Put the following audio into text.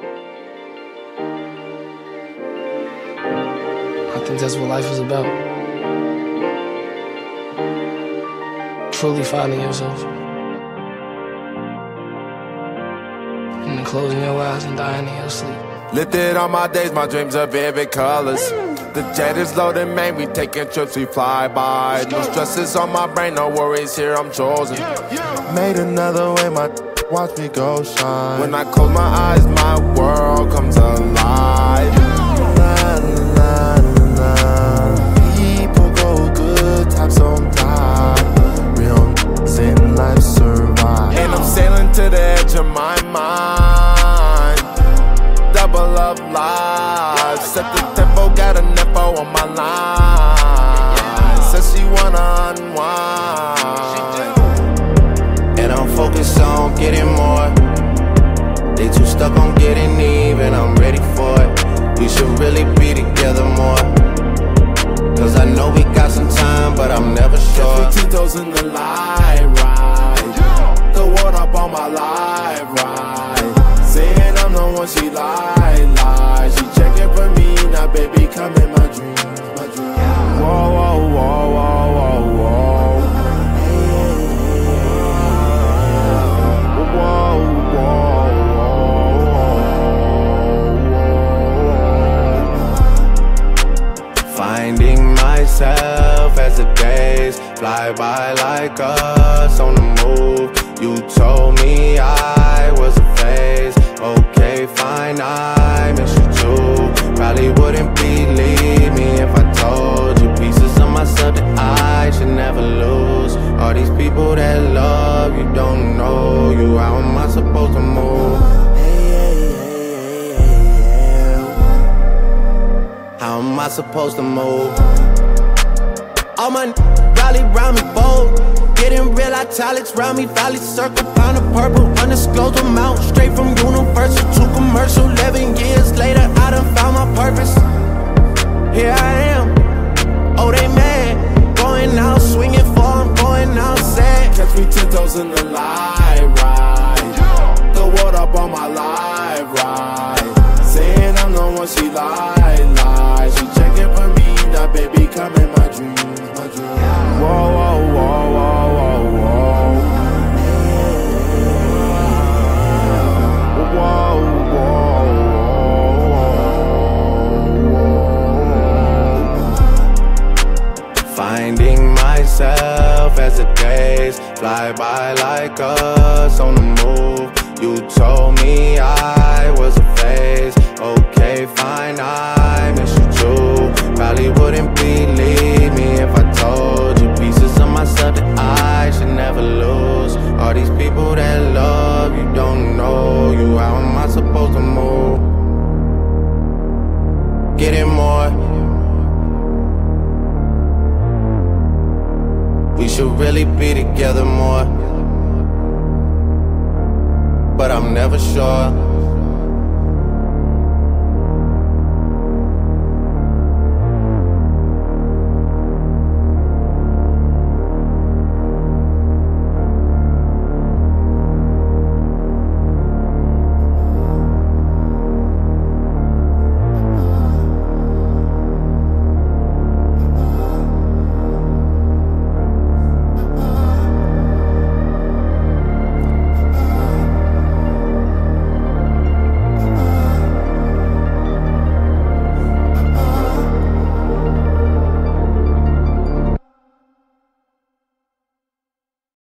I think that's what life is about. Truly finding yourself. And then closing your eyes and dying in your sleep. Lifted on my days, my dreams are vivid colors. The jet is loaded, man, we taking trips, we fly by. No stresses on my brain, no worries here, I'm chosen. Made another way, my watch me go shine. When I close my eyes, my world comes alive. La, la, la. People go good times sometimes. Real in life survive. And I'm sailing to the edge of my mind. Double up life. Set the tempo, got a nepo on my line. Says she wanna unwind. And I'm focused on getting more. They too stuck on getting even, I'm ready for it. We should really be together more. Cause I know we got some time, but I'm never sure. Tito's in the light ride. The word up on my live ride. Saying I'm the one she lie. She checking for me, now baby come in my dreams, my dreams. Whoa, whoa, whoa, whoa, whoa, whoa. Whoa, whoa, whoa. Finding myself as the days fly by like us on the move. You told me I was a phase. Okay, fine, I miss you too. Probably wouldn't believe me if I told you pieces of myself that I should never lose. All these people that love you don't know you. How am I supposed to move? How am I supposed to move? All my rally round me bold. Getting real italics round me, valley circle, pound of purple, undisclosed amount. Straight from universal to commercial. 11 years later, I done found my purpose. Here I am, oh they mad. Going out swinging for, I'm going out sad. Catch me 10 toes in the live ride. The word up on my live ride. Saying I'm the one she lie. She checking for me, now baby come in my dreams, my dreams. Whoa, whoa, whoa, whoa, whoa, whoa. Whoa, whoa, whoa. Finding myself as the days fly by like us on the move. You told me I was a phase. Okay, fine, I miss you too. Probably wouldn't believe me if I told you pieces of myself that I should never lose. All these people that love you don't know you. How am I supposed to move? Getting more. We should really be together more. But I'm never sure.